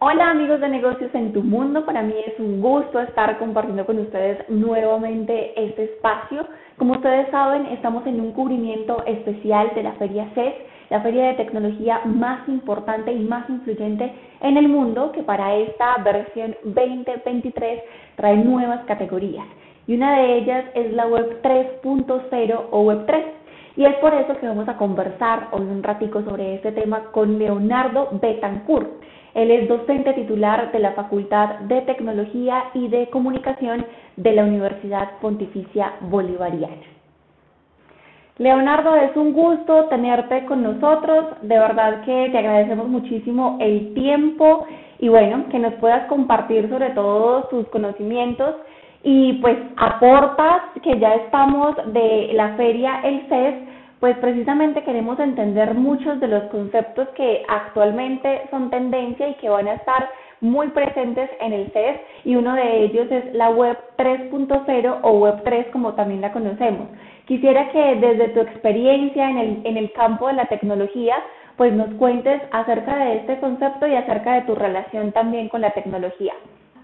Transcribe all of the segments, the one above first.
Hola amigos de negocios en tu mundo, para mí es un gusto estar compartiendo con ustedes nuevamente este espacio. Como ustedes saben, estamos en un cubrimiento especial de la Feria CES, la feria de tecnología más importante y más influyente en el mundo, que para esta versión 2023 trae nuevas categorías. Y una de ellas es la Web 3.0 o Web 3. Y es por eso que vamos a conversar hoy un ratico sobre este tema con Leonardo Betancourt. Él es docente titular de la Facultad de Tecnología y de Comunicación de la Universidad Pontificia Bolivariana. Leonardo, es un gusto tenerte con nosotros, de verdad que te agradecemos muchísimo el tiempo y bueno, que nos puedas compartir sobre todo tus conocimientos y pues aportas que ya estamos de la feria El CES, pues precisamente queremos entender muchos de los conceptos que actualmente son tendencia y que van a estar muy presentes en el CES y uno de ellos es la Web 3.0 o Web 3 como también la conocemos. Quisiera que desde tu experiencia en el campo de la tecnología, pues nos cuentes acerca de este concepto y acerca de tu relación también con la tecnología.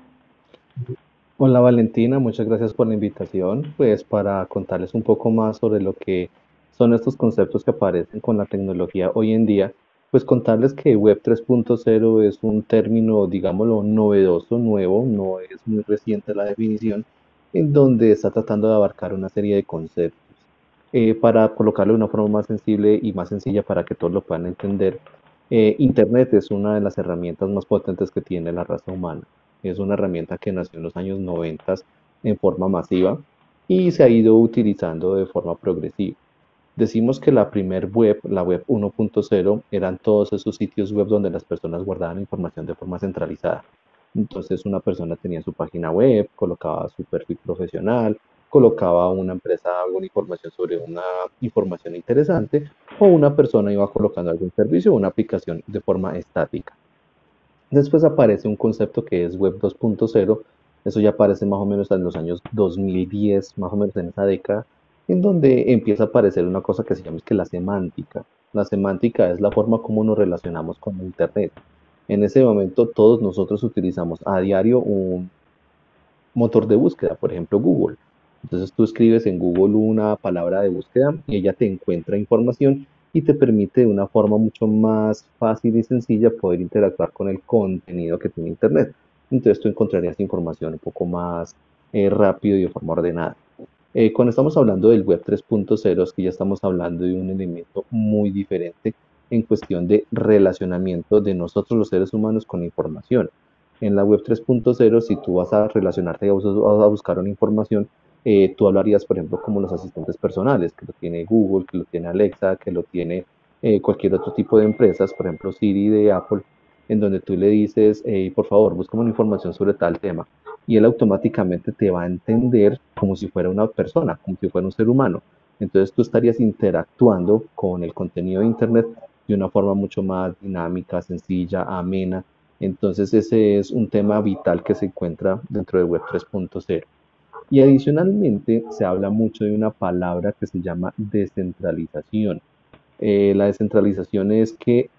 Hola Valentina, muchas gracias por la invitación. Pues para contarles un poco más sobre lo que son estos conceptos que aparecen con la tecnología hoy en día, pues contarles que Web 3.0 es un término, digámoslo, novedoso, nuevo, no es muy reciente la definición, en donde está tratando de abarcar una serie de conceptos. Para colocarlo de una forma más sensible y más sencilla para que todos lo puedan entender, Internet es una de las herramientas más potentes que tiene la raza humana. Es una herramienta que nació en los años 90 en forma masiva y se ha ido utilizando de forma progresiva. Decimos que la primer web, la web 1.0, eran todos esos sitios web donde las personas guardaban información de forma centralizada. Entonces una persona tenía su página web, colocaba su perfil profesional, colocaba una empresa alguna información sobre una información interesante o una persona iba colocando algún servicio o una aplicación de forma estática. Después aparece un concepto que es Web 2.0, eso ya aparece más o menos en los años 2010, más o menos en esa década, en donde empieza a aparecer una cosa que se llama es que la semántica. La semántica es la forma como nos relacionamos con Internet. En ese momento todos nosotros utilizamos a diario un motor de búsqueda, por ejemplo Google. Entonces tú escribes en Google una palabra de búsqueda y ella te encuentra información y te permite de una forma mucho más fácil y sencilla poder interactuar con el contenido que tiene Internet. Entonces tú encontrarías información un poco más rápido y de forma ordenada. Cuando estamos hablando del Web 3.0, es que ya estamos hablando de un elemento muy diferente en cuestión de relacionamiento de nosotros los seres humanos con la información. En la Web 3.0, si tú vas a relacionarte y vas a buscar una información, tú hablarías, por ejemplo, como los asistentes personales, que lo tiene Google, que lo tiene Alexa, que lo tiene cualquier otro tipo de empresas, por ejemplo, Siri de Apple, en donde tú le dices, por favor, búscame una información sobre tal tema y él automáticamente te va a entender como si fuera una persona, como si fuera un ser humano. Entonces tú estarías interactuando con el contenido de Internet de una forma mucho más dinámica, sencilla, amena. Entonces ese es un tema vital que se encuentra dentro de Web 3.0. Y adicionalmente se habla mucho de una palabra que se llama descentralización. La descentralización es que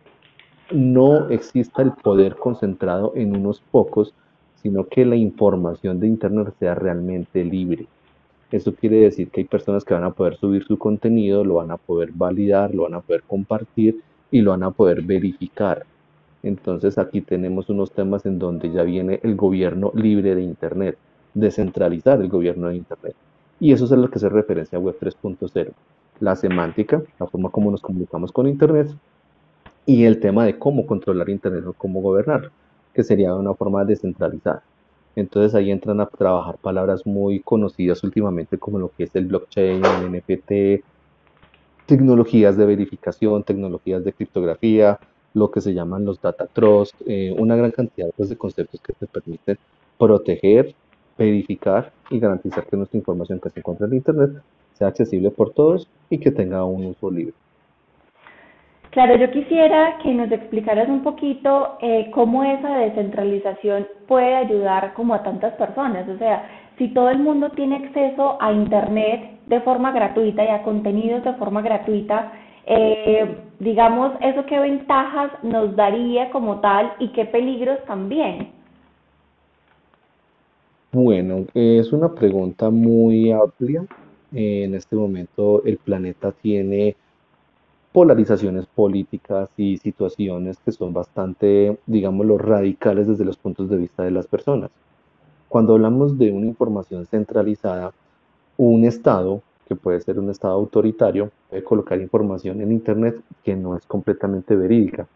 no exista el poder concentrado en unos pocos, sino que la información de Internet sea realmente libre. Eso quiere decir que hay personas que van a poder subir su contenido, lo van a poder validar, lo van a poder compartir y lo van a poder verificar. Entonces aquí tenemos unos temas en donde ya viene el gobierno libre de Internet, descentralizar el gobierno de Internet. Y eso es a lo que se referencia a Web 3.0. La semántica, la forma como nos comunicamos con Internet, y el tema de cómo controlar Internet o cómo gobernarlo, que sería de una forma descentralizada. Entonces ahí entran a trabajar palabras muy conocidas últimamente como lo que es el blockchain, el NFT, tecnologías de verificación, tecnologías de criptografía, lo que se llaman los data trust, una gran cantidad pues, de conceptos que te permiten proteger, verificar y garantizar que nuestra información que se encuentra en Internet sea accesible por todos y que tenga un uso libre. Claro, yo quisiera que nos explicaras un poquito cómo esa descentralización puede ayudar como a tantas personas. O sea, si todo el mundo tiene acceso a Internet de forma gratuita y a contenidos de forma gratuita, digamos, eso qué ventajas nos daría como tal y qué peligros también. Bueno, es una pregunta muy amplia. En este momento el planeta tiene polarizaciones políticas y situaciones que son bastante, digámoslo, radicales desde los puntos de vista de las personas. Cuando hablamos de una información centralizada, un Estado, que puede ser un Estado autoritario, puede colocar información en Internet que no es completamente verídica,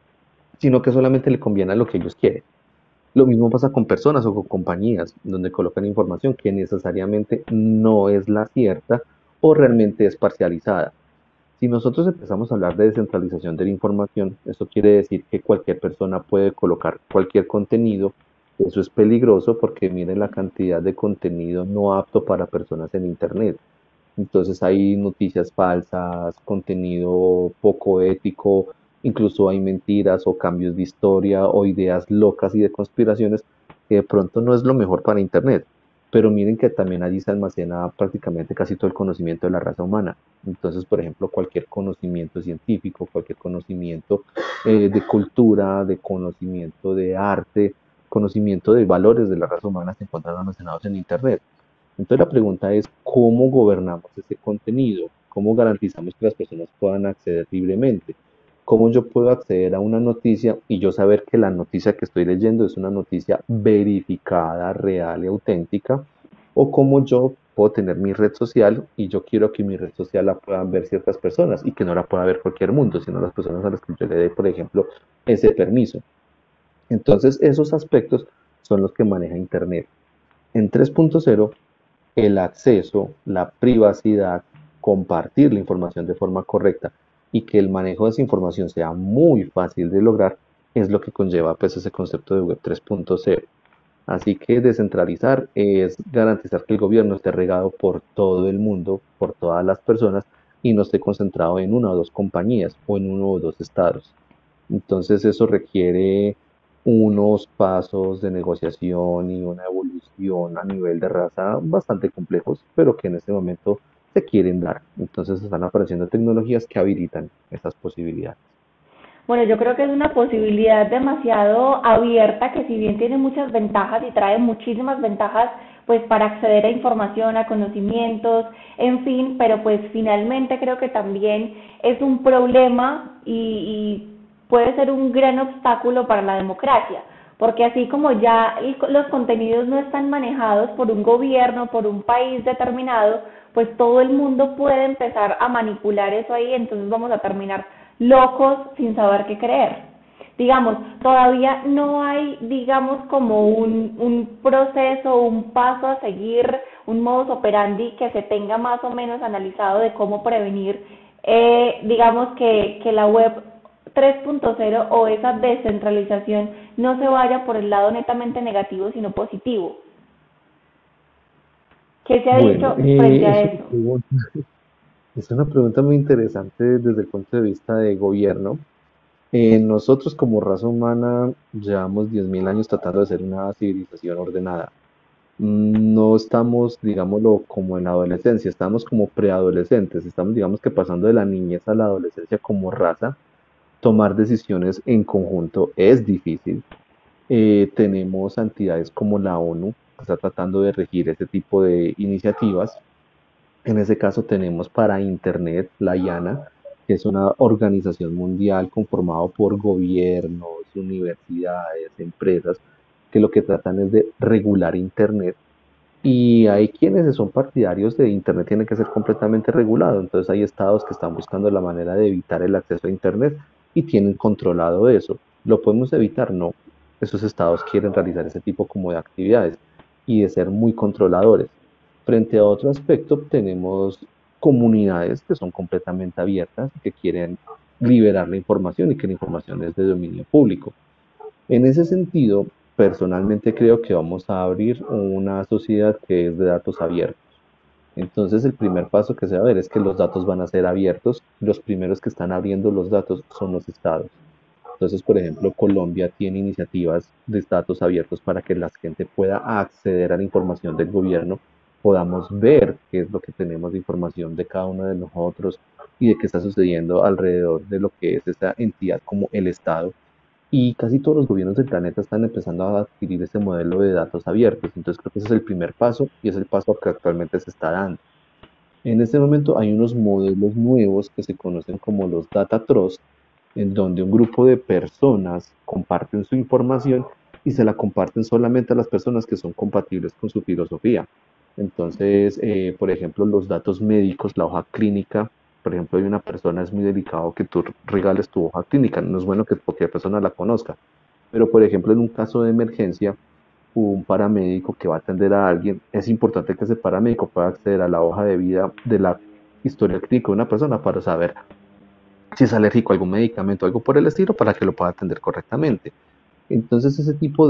sino que solamente le conviene a lo que ellos quieren. Lo mismo pasa con personas o con compañías, donde colocan información que necesariamente no es la cierta o realmente es parcializada. Si nosotros empezamos a hablar de descentralización de la información, eso quiere decir que cualquier persona puede colocar cualquier contenido. Eso es peligroso porque miren la cantidad de contenido no apto para personas en Internet. Entonces hay noticias falsas, contenido poco ético, incluso hay mentiras o cambios de historia o ideas locas y de conspiraciones que de pronto no es lo mejor para Internet. Pero miren que también allí se almacena prácticamente casi todo el conocimiento de la raza humana. Entonces, por ejemplo, cualquier conocimiento científico, cualquier conocimiento de cultura, de conocimiento de arte, conocimiento de valores de la raza humana se encuentran almacenados en Internet. Entonces la pregunta es, ¿cómo gobernamos ese contenido? ¿Cómo garantizamos que las personas puedan acceder libremente? ¿Cómo yo puedo acceder a una noticia y yo saber que la noticia que estoy leyendo es una noticia verificada, real y auténtica? ¿O cómo yo puedo tener mi red social y yo quiero que mi red social la puedan ver ciertas personas y que no la pueda ver cualquier mundo, sino las personas a las que yo le dé, por ejemplo, ese permiso? Entonces esos aspectos son los que maneja Internet. En 3.0 el acceso, la privacidad, compartir la información de forma correcta y que el manejo de esa información sea muy fácil de lograr, es lo que conlleva pues ese concepto de Web 3.0. Así que descentralizar es garantizar que el gobierno esté regado por todo el mundo, por todas las personas y no esté concentrado en una o dos compañías o en uno o dos estados. Entonces eso requiere unos pasos de negociación y una evolución a nivel de raza bastante complejos, pero que en este momento se quieren dar. Entonces están apareciendo tecnologías que habilitan esas posibilidades. Bueno, yo creo que es una posibilidad demasiado abierta que si bien tiene muchas ventajas y trae muchísimas ventajas pues para acceder a información, a conocimientos, en fin, pero pues finalmente creo que también es un problema y puede ser un gran obstáculo para la democracia, porque así como ya los contenidos no están manejados por un gobierno, por un país determinado, pues todo el mundo puede empezar a manipular eso ahí, entonces vamos a terminar locos sin saber qué creer. Digamos, todavía no hay, digamos, como un proceso, un paso a seguir, un modus operandi que se tenga más o menos analizado de cómo prevenir, digamos, que la web 3.0 o esa descentralización no se vaya por el lado netamente negativo, sino positivo. ¿Qué se ha Bueno, dicho frente a eso? es una pregunta muy interesante desde el punto de vista de gobierno. Nosotros como raza humana llevamos 10.000 años tratando de ser una civilización ordenada. No estamos, digámoslo, como en la adolescencia, estamos como preadolescentes, estamos, digamos que pasando de la niñez a la adolescencia como raza. Tomar decisiones en conjunto es difícil. Tenemos entidades como la ONU, que está tratando de regir ese tipo de iniciativas. En ese caso tenemos para Internet la IANA, que es una organización mundial conformada por gobiernos, universidades, empresas, que lo que tratan es de regular Internet y hay quienes son partidarios de Internet tiene que ser completamente regulado. Entonces hay estados que están buscando la manera de evitar el acceso a Internet y tienen controlado eso. ¿Lo podemos evitar? No. Esos estados quieren realizar ese tipo como de actividades y de ser muy controladores. Frente a otro aspecto, tenemos comunidades que son completamente abiertas y que quieren liberar la información y que la información es de dominio público. En ese sentido, personalmente creo que vamos a abrir una sociedad que es de datos abiertos. Entonces, el primer paso que se va a ver es que los datos van a ser abiertos. Los primeros que están abriendo los datos son los estados. Entonces, por ejemplo, Colombia tiene iniciativas de datos abiertos para que la gente pueda acceder a la información del gobierno podamos ver qué es lo que tenemos de información de cada uno de nosotros y de qué está sucediendo alrededor de lo que es esa entidad como el Estado. Y casi todos los gobiernos del planeta están empezando a adquirir ese modelo de datos abiertos. Entonces creo que ese es el primer paso y es el paso que actualmente se está dando. En este momento hay unos modelos nuevos que se conocen como los Data Trust, en donde un grupo de personas comparten su información y se la comparten solamente a las personas que son compatibles con su filosofía. Entonces, por ejemplo, los datos médicos, la hoja clínica, por ejemplo, hay una persona, es muy delicado que tú regales tu hoja clínica, no es bueno que cualquier persona la conozca, pero por ejemplo, en un caso de emergencia, un paramédico que va a atender a alguien, es importante que ese paramédico pueda acceder a la hoja de vida de la historia clínica de una persona para saber si es alérgico a algún medicamento o algo por el estilo para que lo pueda atender correctamente. Entonces, ese tipo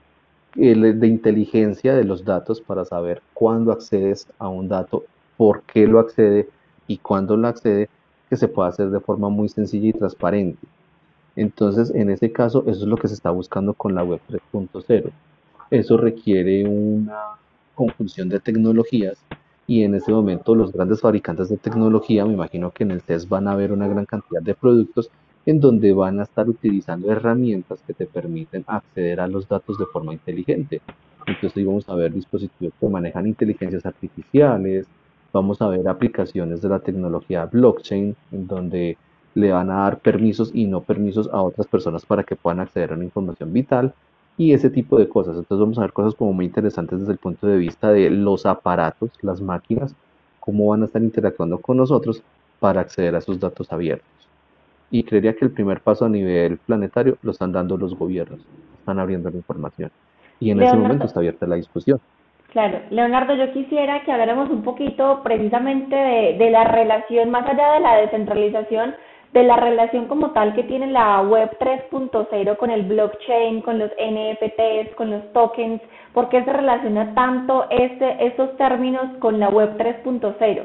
de inteligencia de los datos para saber cuándo accedes a un dato, por qué lo accede y cuándo lo accede, que se pueda hacer de forma muy sencilla y transparente. Entonces, en ese caso, eso es lo que se está buscando con la web 3.0. Eso requiere una conjunción de tecnologías y en este momento los grandes fabricantes de tecnología, me imagino que en el CES van a ver una gran cantidad de productos en donde van a estar utilizando herramientas que te permiten acceder a los datos de forma inteligente. Entonces ahí vamos a ver dispositivos que manejan inteligencias artificiales, vamos a ver aplicaciones de la tecnología blockchain, en donde le van a dar permisos y no permisos a otras personas para que puedan acceder a una información vital y ese tipo de cosas. Entonces vamos a ver cosas como muy interesantes desde el punto de vista de los aparatos, las máquinas, cómo van a estar interactuando con nosotros para acceder a esos datos abiertos. Y creería que el primer paso a nivel planetario lo están dando los gobiernos, están abriendo la información. Y en ese momento Leonardo, está abierta la discusión. claro, Leonardo, yo quisiera que habláramos un poquito precisamente de la relación, más allá de la descentralización, de la relación como tal que tiene la web 3.0 con el blockchain, con los NFTs, con los tokens, ¿por qué se relaciona tanto estos términos con la web 3.0?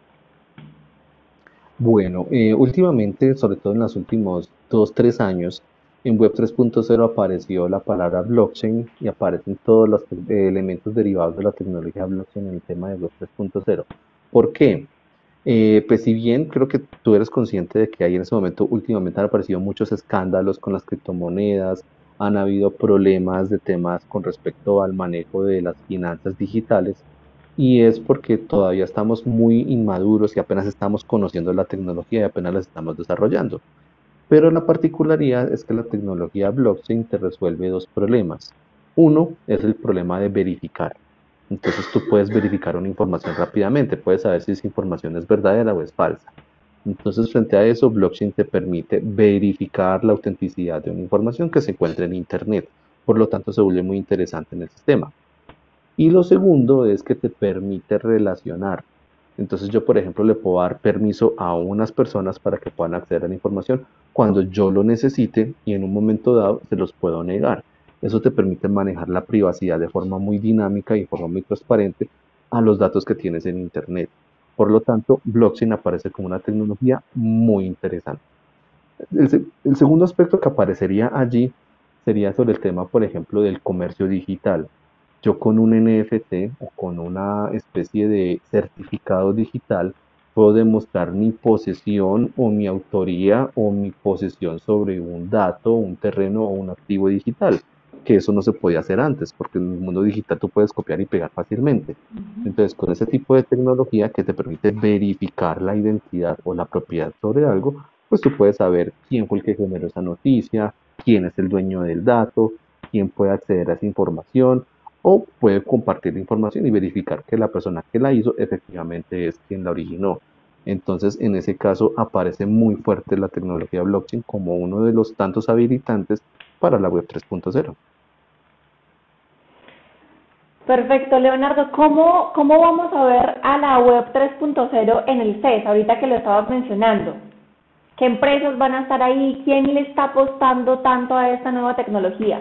Bueno, últimamente, sobre todo en los últimos 2, 3 años, en Web 3.0 apareció la palabra blockchain y aparecen todos los elementos derivados de la tecnología blockchain en el tema de Web 3.0. ¿Por qué? Pues si bien creo que tú eres consciente de que hay en ese momento, últimamente han aparecido muchos escándalos con las criptomonedas, han habido problemas de temas con respecto al manejo de las finanzas digitales, y es porque todavía estamos muy inmaduros y apenas estamos conociendo la tecnología y apenas la estamos desarrollando. Pero la particularidad es que la tecnología blockchain te resuelve dos problemas. Uno es el problema de verificar. Entonces tú puedes verificar una información rápidamente, puedes saber si esa información es verdadera o es falsa. Entonces, frente a eso, blockchain te permite verificar la autenticidad de una información que se encuentra en Internet. Por lo tanto, se vuelve muy interesante en el sistema. Y lo segundo es que te permite relacionar. Entonces yo, por ejemplo, le puedo dar permiso a unas personas para que puedan acceder a la información cuando yo lo necesite y en un momento dado se los puedo negar. Eso te permite manejar la privacidad de forma muy dinámica y de forma muy transparente a los datos que tienes en Internet. Por lo tanto, blockchain aparece como una tecnología muy interesante. El segundo aspecto que aparecería allí sería sobre el tema, por ejemplo, del comercio digital. Yo con un NFT o con una especie de certificado digital puedo demostrar mi posesión o mi autoría o mi posesión sobre un dato, un terreno o un activo digital, que eso no se podía hacer antes, porque en el mundo digital tú puedes copiar y pegar fácilmente. Entonces, con ese tipo de tecnología que te permite verificar la identidad o la propiedad sobre algo, pues tú puedes saber quién fue el que generó esa noticia, quién es el dueño del dato, quién puede acceder a esa información o puede compartir la información y verificar que la persona que la hizo efectivamente es quien la originó. Entonces, en ese caso, aparece muy fuerte la tecnología blockchain como uno de los tantos habilitantes para la web 3.0. Perfecto, Leonardo. ¿Cómo vamos a ver a la web 3.0 en el CES, ahorita que lo estabas mencionando? ¿Qué empresas van a estar ahí? ¿Quién le está apostando tanto a esta nueva tecnología?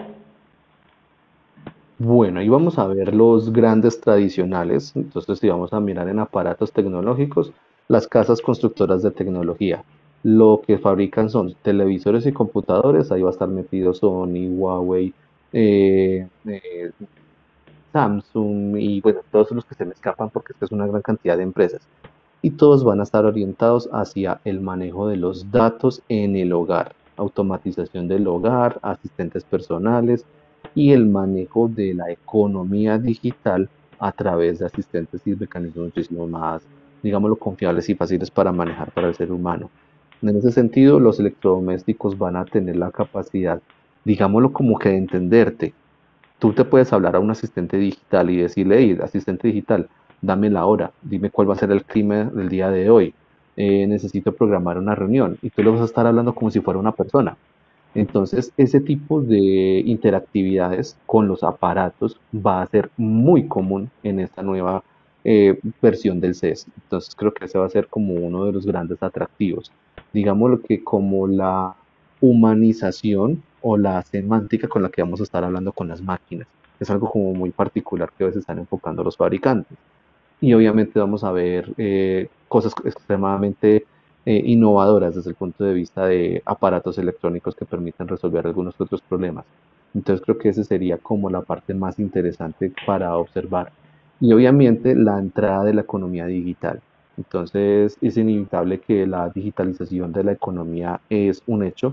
Bueno, ahí vamos a ver los grandes tradicionales. Entonces, si vamos a mirar en aparatos tecnológicos, las casas constructoras de tecnología. Lo que fabrican son televisores y computadores. Ahí va a estar metido Sony, Huawei, Samsung y bueno, todos los que se me escapan porque esta es una gran cantidad de empresas. Y todos van a estar orientados hacia el manejo de los datos en el hogar, automatización del hogar, asistentes personales y el manejo de la economía digital a través de asistentes y mecanismos muchísimo más, digámoslo, confiables y fáciles para manejar para el ser humano. En ese sentido, los electrodomésticos van a tener la capacidad, digámoslo, como que de entenderte. Tú te puedes hablar a un asistente digital y decirle, hey, asistente digital, dame la hora, dime cuál va a ser el clima del día de hoy, necesito programar una reunión y tú le vas a estar hablando como si fuera una persona. Entonces, ese tipo de interactividades con los aparatos va a ser muy común en esta nueva versión del CES. Entonces, creo que ese va a ser como uno de los grandes atractivos. Digámoslo que como la humanización o la semántica con la que vamos a estar hablando con las máquinas. Es algo como muy particular que a veces están enfocando los fabricantes. Y obviamente vamos a ver cosas extremadamente innovadoras desde el punto de vista de aparatos electrónicos que permiten resolver algunos otros problemas. Entonces creo que esa sería como la parte más interesante para observar. Y obviamente la entrada de la economía digital. Entonces es inevitable que la digitalización de la economía es un hecho.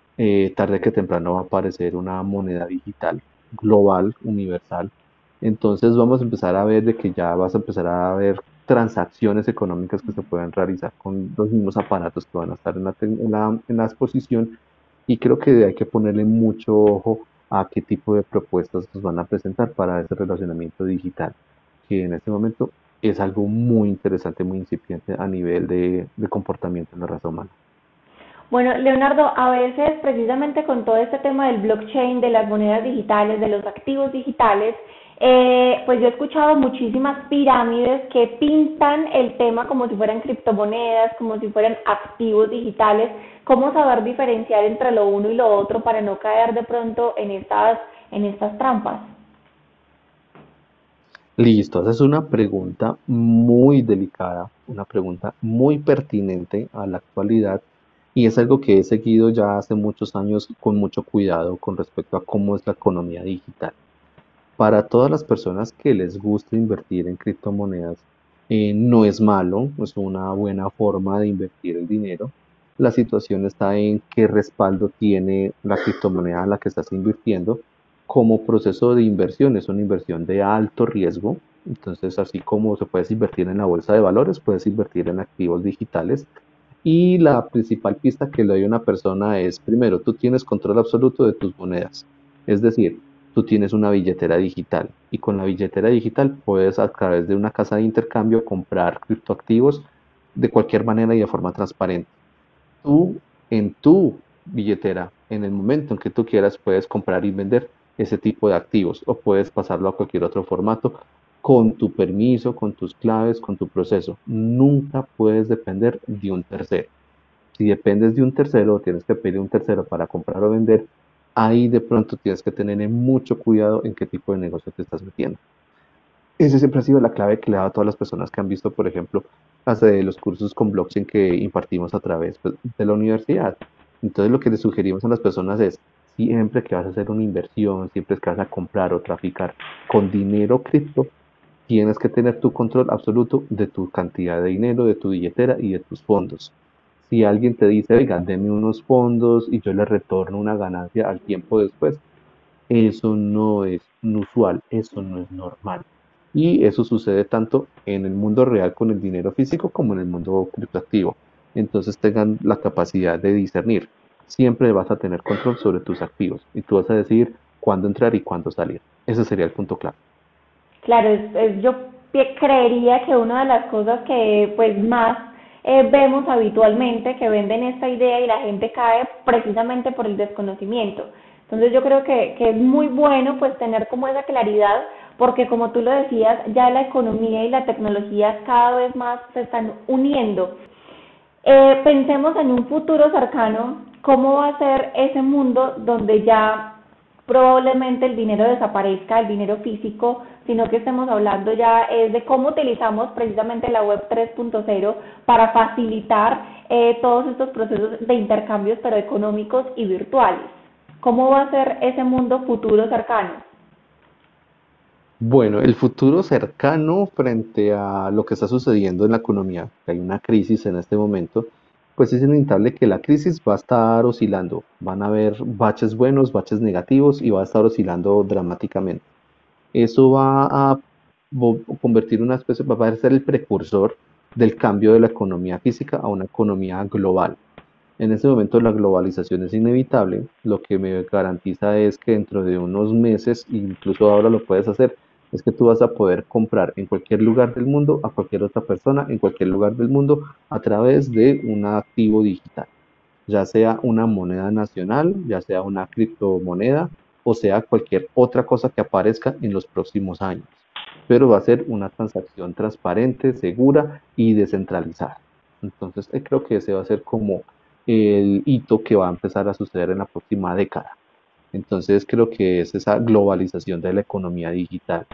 Tarde que temprano va a aparecer una moneda digital global, universal. Entonces vamos a empezar a ver de que ya vas a empezar a ver transacciones económicas que se pueden realizar con los mismos aparatos que van a estar en la exposición y creo que hay que ponerle mucho ojo a qué tipo de propuestas nos van a presentar para ese relacionamiento digital, que en este momento es algo muy interesante, muy incipiente a nivel de comportamiento en la raza humana. Bueno, Leonardo, a veces precisamente con todo este tema del blockchain, de las monedas digitales, de los activos digitales, pues yo he escuchado muchísimas pirámides que pintan el tema como si fueran criptomonedas, como si fueran activos digitales. ¿Cómo saber diferenciar entre lo uno y lo otro para no caer de pronto en estas trampas? Listo, esa es una pregunta muy delicada, una pregunta muy pertinente a la actualidad y es algo que he seguido ya hace muchos años con mucho cuidado con respecto a cómo es la economía digital. Para todas las personas que les gusta invertir en criptomonedas, no es malo, es una buena forma de invertir el dinero. La situación está en qué respaldo tiene la criptomoneda en la que estás invirtiendo como proceso de inversión. Es una inversión de alto riesgo. Entonces, así como se puede invertir en la bolsa de valores, puedes invertir en activos digitales. Y la principal pista que le doy a una persona es, primero, tú tienes control absoluto de tus monedas. Es decir, tú tienes una billetera digital y con la billetera digital puedes a través de una casa de intercambio comprar criptoactivos de cualquier manera y de forma transparente. Tú en tu billetera, en el momento en que tú quieras, puedes comprar y vender ese tipo de activos o puedes pasarlo a cualquier otro formato con tu permiso, con tus claves, con tu proceso. Nunca puedes depender de un tercero. Si dependes de un tercero, tienes que pedir un tercero para comprar o vender, ahí de pronto tienes que tener mucho cuidado en qué tipo de negocio te estás metiendo. Esa siempre ha sido la clave que le he dado a todas las personas que han visto, por ejemplo, los cursos con blockchain que impartimos a través pues, de la universidad. Entonces, lo que le sugerimos a las personas es, siempre que vas a hacer una inversión, siempre que vas a comprar o traficar con dinero cripto, tienes que tener tu control absoluto de tu cantidad de dinero, de tu billetera y de tus fondos. Si alguien te dice, oiga, deme unos fondos y yo le retorno una ganancia al tiempo después, eso no es usual, eso no es normal. Y eso sucede tanto en el mundo real con el dinero físico como en el mundo criptoactivo. Entonces tengan la capacidad de discernir. Siempre vas a tener control sobre tus activos y tú vas a decidir cuándo entrar y cuándo salir. Ese sería el punto clave. Claro, yo creería que una de las cosas que pues más vemos habitualmente que venden esta idea y la gente cae precisamente por el desconocimiento. Entonces yo creo que es muy bueno pues tener como esa claridad porque como tú lo decías, ya la economía y la tecnología cada vez más se están uniendo. Pensemos en un futuro cercano, cómo va a ser ese mundo donde ya probablemente el dinero desaparezca, el dinero físico, sino que estemos hablando ya es de cómo utilizamos precisamente la web 3.0 para facilitar todos estos procesos de intercambios, pero económicos y virtuales. ¿Cómo va a ser ese mundo futuro cercano? Bueno, el futuro cercano frente a lo que está sucediendo en la economía, que hay una crisis en este momento, pues es inevitable que la crisis va a estar oscilando. Van a haber baches buenos, baches negativos y va a estar oscilando dramáticamente. Eso va a convertir una especie, va a ser el precursor del cambio de la economía física a una economía global. En este momento la globalización es inevitable, lo que me garantiza es que dentro de unos meses, incluso ahora lo puedes hacer, es que tú vas a poder comprar en cualquier lugar del mundo a cualquier otra persona en cualquier lugar del mundo a través de un activo digital, ya sea una moneda nacional, ya sea una criptomoneda o sea cualquier otra cosa que aparezca en los próximos años. Pero va a ser una transacción transparente, segura y descentralizada. Entonces, creo que ese va a ser como el hito que va a empezar a suceder en la próxima década. Entonces, creo que es esa globalización de la economía digital.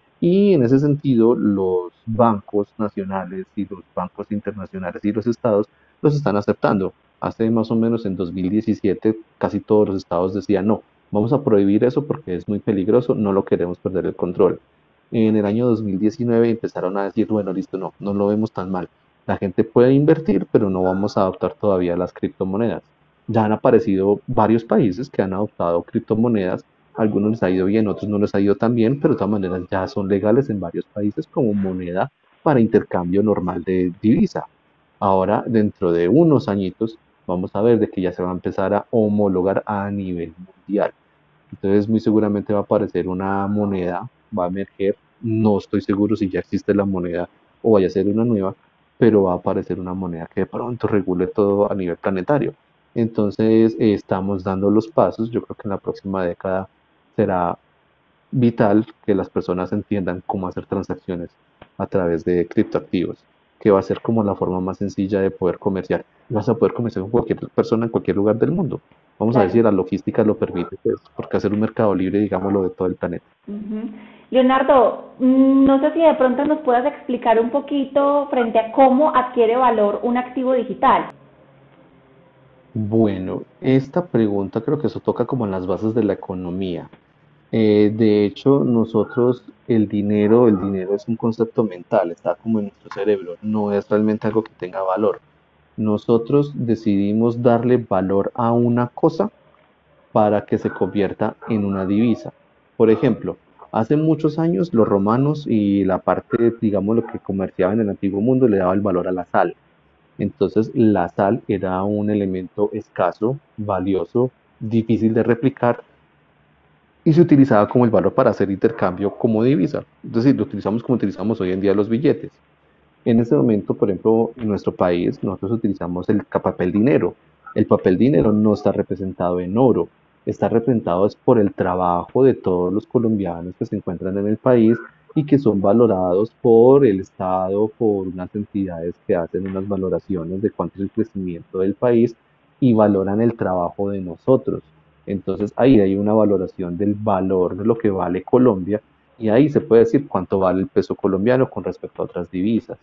Y en ese sentido, los bancos nacionales y los bancos internacionales y los estados los están aceptando. Hace más o menos en 2017, casi todos los estados decían, no, vamos a prohibir eso porque es muy peligroso, no lo queremos perder el control. En el año 2019 empezaron a decir, bueno, listo, no, no lo vemos tan mal. La gente puede invertir, pero no vamos a adoptar todavía las criptomonedas. Ya han aparecido varios países que han adoptado criptomonedas, algunos les ha ido bien, otros no les ha ido tan bien, pero de todas maneras ya son legales en varios países como moneda para intercambio normal de divisa. Ahora, dentro de unos añitos, vamos a ver de que ya se va a empezar a homologar a nivel mundial. Entonces, muy seguramente va a aparecer una moneda, va a emerger, no estoy seguro si ya existe la moneda o vaya a ser una nueva, pero va a aparecer una moneda que de pronto regule todo a nivel planetario. Entonces, estamos dando los pasos, yo creo que en la próxima década será vital que las personas entiendan cómo hacer transacciones a través de criptoactivos, que va a ser como la forma más sencilla de poder comerciar. Vas a poder comerciar con cualquier persona en cualquier lugar del mundo. Vamos a ver Claro. si la logística lo permite, pues, porque hacer un mercado libre, digámoslo, de todo el planeta. Ujú. Leonardo, no sé si de pronto nos puedas explicar un poquito frente a cómo adquiere valor un activo digital. Bueno, esta pregunta creo que eso toca como en las bases de la economía. De hecho, nosotros el dinero es un concepto mental, está como en nuestro cerebro, no es realmente algo que tenga valor. Nosotros decidimos darle valor a una cosa para que se convierta en una divisa. Por ejemplo, hace muchos años los romanos y la parte, digamos, lo que comerciaba en el antiguo mundo le daba el valor a la sal. Entonces, la sal era un elemento escaso, valioso, difícil de replicar y se utilizaba como el valor para hacer intercambio como divisa. Es decir, lo utilizamos como utilizamos hoy en día los billetes. En este momento, por ejemplo, en nuestro país, nosotros utilizamos el papel dinero. El papel dinero no está representado en oro, está representado es por el trabajo de todos los colombianos que se encuentran en el país y que son valorados por el Estado, por unas entidades que hacen unas valoraciones de cuánto es el crecimiento del país y valoran el trabajo de nosotros. Entonces ahí hay una valoración del valor de lo que vale Colombia y ahí se puede decir cuánto vale el peso colombiano con respecto a otras divisas.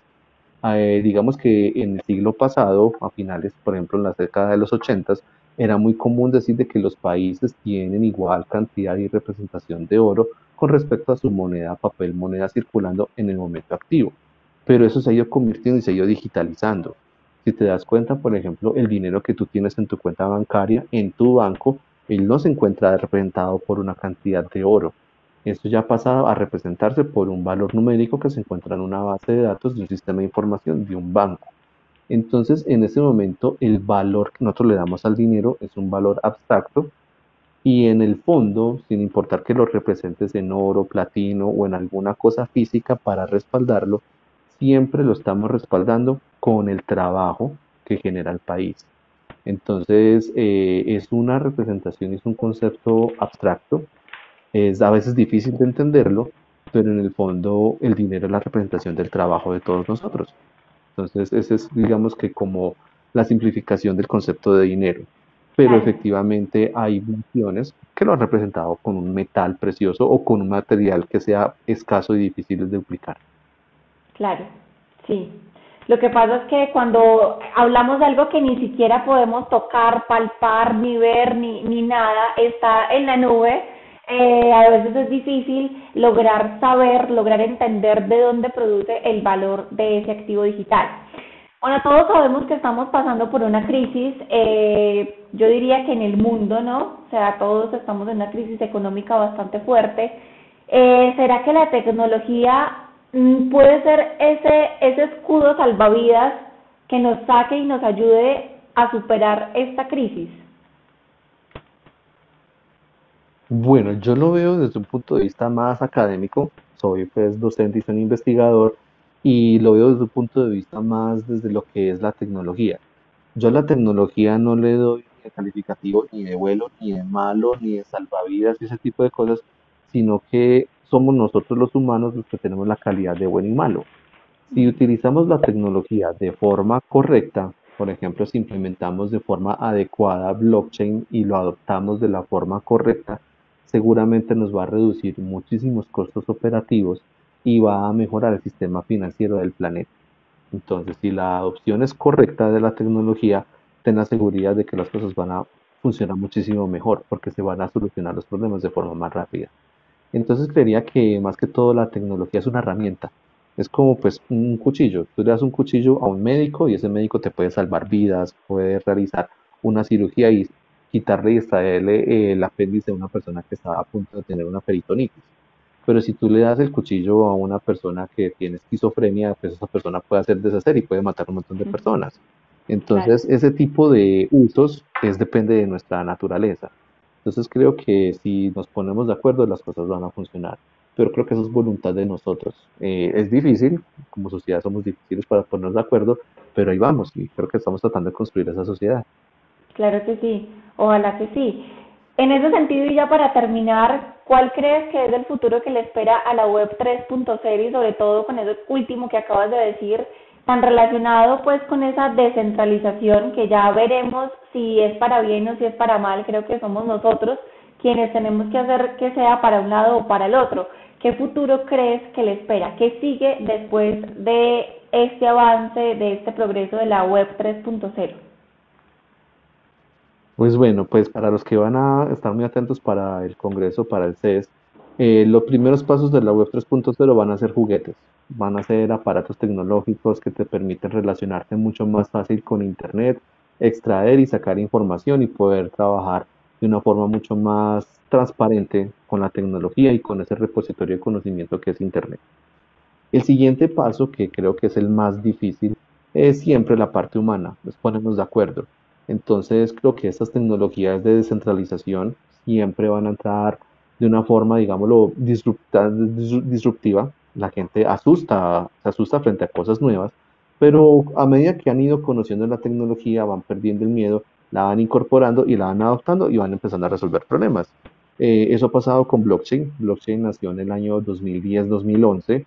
Digamos que en el siglo pasado, a finales, por ejemplo, en la década de los 80, era muy común decir de que los países tienen igual cantidad y representación de oro con respecto a su moneda, papel moneda circulando en el momento activo. Pero eso se ha ido convirtiendo y se ha ido digitalizando. Si te das cuenta, por ejemplo, el dinero que tú tienes en tu cuenta bancaria, en tu banco, él no se encuentra representado por una cantidad de oro. Esto ya ha pasado a representarse por un valor numérico que se encuentra en una base de datos de un sistema de información de un banco. Entonces, en ese momento, el valor que nosotros le damos al dinero es un valor abstracto y en el fondo, sin importar que lo representes en oro, platino o en alguna cosa física para respaldarlo, siempre lo estamos respaldando con el trabajo que genera el país. Entonces, es una representación, es un concepto abstracto, es a veces difícil de entenderlo, pero en el fondo el dinero es la representación del trabajo de todos nosotros. Entonces, ese es, digamos que como la simplificación del concepto de dinero. Pero Claro, efectivamente hay naciones que lo han representado con un metal precioso o con un material que sea escaso y difícil de duplicar. claro, sí. Lo que pasa es que cuando hablamos de algo que ni siquiera podemos tocar, palpar, ni ver, ni nada, está en la nube, a veces es difícil lograr saber, lograr entender de dónde produce el valor de ese activo digital. Bueno, todos sabemos que estamos pasando por una crisis, yo diría que en el mundo, ¿no? O sea, todos estamos en una crisis económica bastante fuerte. ¿Será que la tecnología puede ser ese escudo salvavidas que nos saque y nos ayude a superar esta crisis? Bueno, yo lo veo desde un punto de vista más académico. Soy pues docente y soy investigador y lo veo desde un punto de vista más desde lo que es la tecnología. Yo a la tecnología no le doy ni de calificativo ni de bueno, ni de malo, ni de salvavidas y ese tipo de cosas, sino que somos nosotros los humanos los que tenemos la calidad de bueno y malo. Si utilizamos la tecnología de forma correcta, por ejemplo, si implementamos de forma adecuada blockchain y lo adoptamos de la forma correcta, seguramente nos va a reducir muchísimos costos operativos y va a mejorar el sistema financiero del planeta. Entonces, si la adopción es correcta de la tecnología, ten la seguridad de que las cosas van a funcionar muchísimo mejor porque se van a solucionar los problemas de forma más rápida. Entonces creería que más que todo la tecnología es una herramienta. Es como pues un cuchillo. Tú le das un cuchillo a un médico y ese médico te puede salvar vidas, puede realizar una cirugía y quitarle y extraerle el apéndice a una persona que está a punto de tener una peritonitis. Pero si tú le das el cuchillo a una persona que tiene esquizofrenia, pues esa persona puede hacer deshacer y puede matar a un montón de personas. Claro. Entonces, ese tipo de usos depende de nuestra naturaleza. Entonces, creo que si nos ponemos de acuerdo, las cosas van a funcionar. Pero creo que eso es voluntad de nosotros. Es difícil, como sociedad somos difíciles para ponernos de acuerdo, pero ahí vamos y creo que estamos tratando de construir esa sociedad. Claro que sí, ojalá que sí. En ese sentido, y ya para terminar, ¿cuál crees que es el futuro que le espera a la web 3.0 y sobre todo con eso último que acabas de decir, tan relacionado pues con esa descentralización que ya veremos si es para bien o si es para mal? Creo que somos nosotros quienes tenemos que hacer que sea para un lado o para el otro. ¿Qué futuro crees que le espera? ¿Qué sigue después de este avance, de este progreso de la web 3.0? Pues bueno, pues para los que van a estar muy atentos para el Congreso, para el CES, los primeros pasos de la Web 3.0 van a ser juguetes, van a ser aparatos tecnológicos que te permiten relacionarte mucho más fácil con Internet, extraer y sacar información y poder trabajar de una forma mucho más transparente con la tecnología y con ese repositorio de conocimiento que es Internet. El siguiente paso, que creo que es el más difícil, es siempre la parte humana, es ponernos de acuerdo. Entonces, creo que estas tecnologías de descentralización siempre van a entrar de una forma, digámoslo, disruptiva. La gente se asusta frente a cosas nuevas, pero a medida que han ido conociendo la tecnología, van perdiendo el miedo, la van incorporando y la van adoptando y van empezando a resolver problemas. Eso ha pasado con blockchain. Blockchain nació en el año 2010-2011.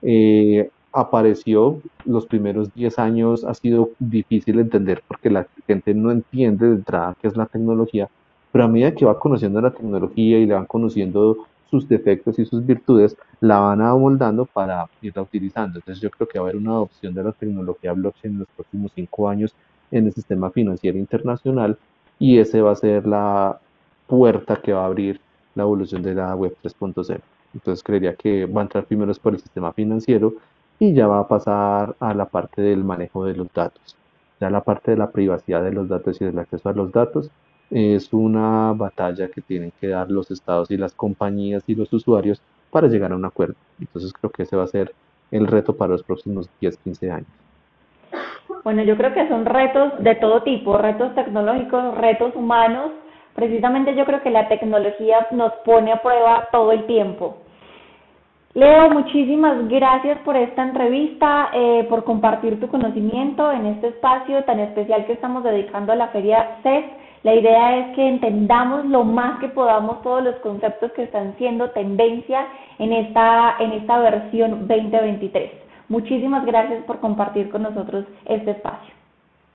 Apareció los primeros 10 años, ha sido difícil de entender porque la gente no entiende de entrada qué es la tecnología, pero a medida que va conociendo la tecnología y le van conociendo sus defectos y sus virtudes, la van amoldando para irla utilizando. Entonces yo creo que va a haber una adopción de la tecnología blockchain en los próximos 5 años en el sistema financiero internacional y ese va a ser la puerta que va a abrir la evolución de la web 3.0. Entonces creería que va a entrar primero es por el sistema financiero y ya va a pasar a la parte del manejo de los datos. Ya la parte de la privacidad de los datos y del acceso a los datos es una batalla que tienen que dar los estados y las compañías y los usuarios para llegar a un acuerdo. Entonces creo que ese va a ser el reto para los próximos 10-15 años. Bueno, yo creo que son retos de todo tipo, retos tecnológicos, retos humanos. Precisamente yo creo que la tecnología nos pone a prueba todo el tiempo. Leo, muchísimas gracias por esta entrevista, por compartir tu conocimiento en este espacio tan especial que estamos dedicando a la Feria CES. La idea es que entendamos lo más que podamos todos los conceptos que están siendo tendencia en esta versión 2023. Muchísimas gracias por compartir con nosotros este espacio.